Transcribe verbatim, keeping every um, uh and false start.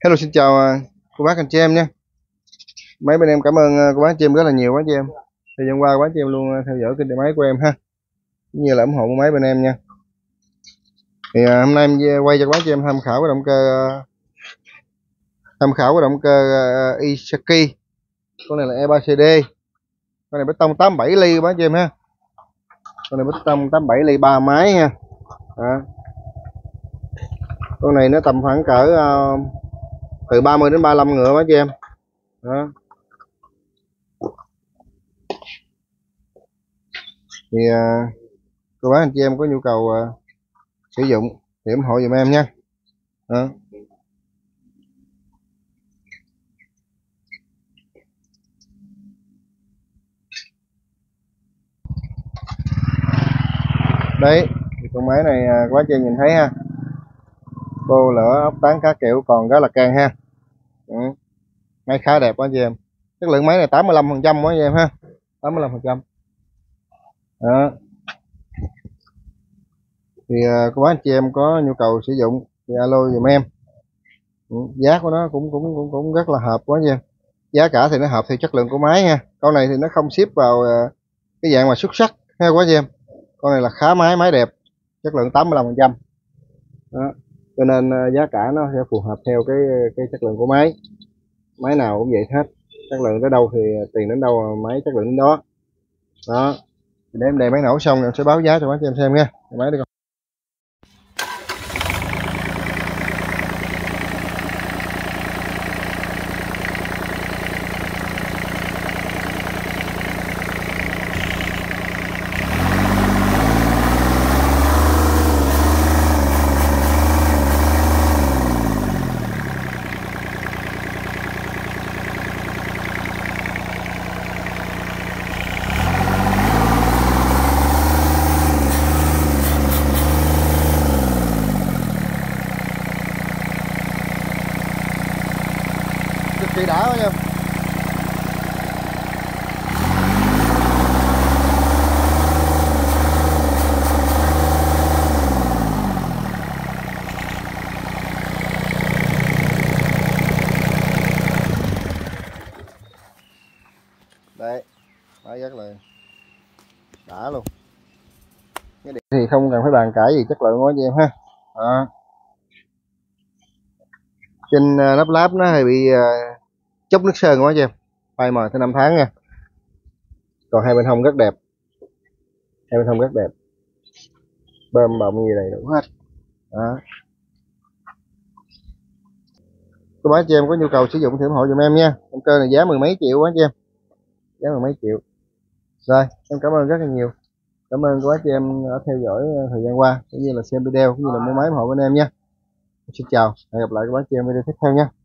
Hello, xin chào à, cô bác anh chị em nhé. Mấy bên em cảm ơn à, cô bác anh chị em rất là nhiều quá chị em. Thời gian qua cô bác anh chị em luôn à, theo dõi kênh điện máy của em ha, cũng như là ủng hộ máy bên em nha. Thì à, hôm nay em quay cho cô bác anh chị em tham khảo cái động cơ à, tham khảo cái động cơ uh, Isaki. Con này là E ba C D. Con này bê tông tám mươi bảy ly cô bác anh chị em ha. Con này bê tông tám mươi bảy ly ba máy nha. Đó. Con này nó tầm khoảng cỡ uh, từ ba mươi đến ba mươi lăm ngựa bác chị em. Đó. Thì uh, cô bác anh chị em có nhu cầu uh, sử dụng thì ủng hộ giùm em nha. Đó. Đấy thì con máy này uh, quá chị nhìn thấy ha, bô lửa ốc tán cá kiểu còn rất là can ha. Ừ. Máy khá đẹp quá chị em, chất lượng máy này tám mươi lăm phần trăm quá chị em ha, tám mươi lăm phần trăm. Đó. Thì uh, cô bác anh chị em có nhu cầu sử dụng thì alo giùm em. Ừ. Giá của nó cũng cũng cũng cũng rất là hợp quá nha. Giá cả thì nó hợp theo chất lượng của máy nha. Con này thì nó không ship vào uh, cái dạng mà xuất sắc ha quá chị em. Con này là khá máy, máy đẹp, chất lượng tám mươi lăm phần trăm. Đó. Cho nên uh, giá cả nó sẽ phù hợp theo cái cái chất lượng của máy. Máy nào cũng vậy hết, chất lượng tới đâu thì tiền đến đâu máy chất lượng đến đó. Đó. Để em đề máy nổ xong rồi em sẽ báo giá cho bác cho em xem nha. Máy đi con. Cực kỳ đã quá nha. Đấy, máy rất là đã luôn. Cái điện thì không cần phải bàn cãi gì chất lượng quá chị em ha. Đó. Trên uh, lắp láp nó hay bị uh, chốc nước sơn quá chị em, bay mờ tới năm tháng nha. Còn hai bên hông rất đẹp, hai bên hông rất đẹp, bơm bọng gì đầy đủ hết. Đó. Các bác chị em có nhu cầu sử dụng thì ủng hộ giùm em nha. Động cơ này giá mười mấy triệu quá chị em, giá mười mấy triệu. Rồi em cảm ơn rất là nhiều, cảm ơn các bác chị em đã theo dõi thời gian qua cũng như là xem video cũng như là mua máy ủng hộ bên em nha. Xin chào, hẹn gặp lại các bác chị em video tiếp theo nha.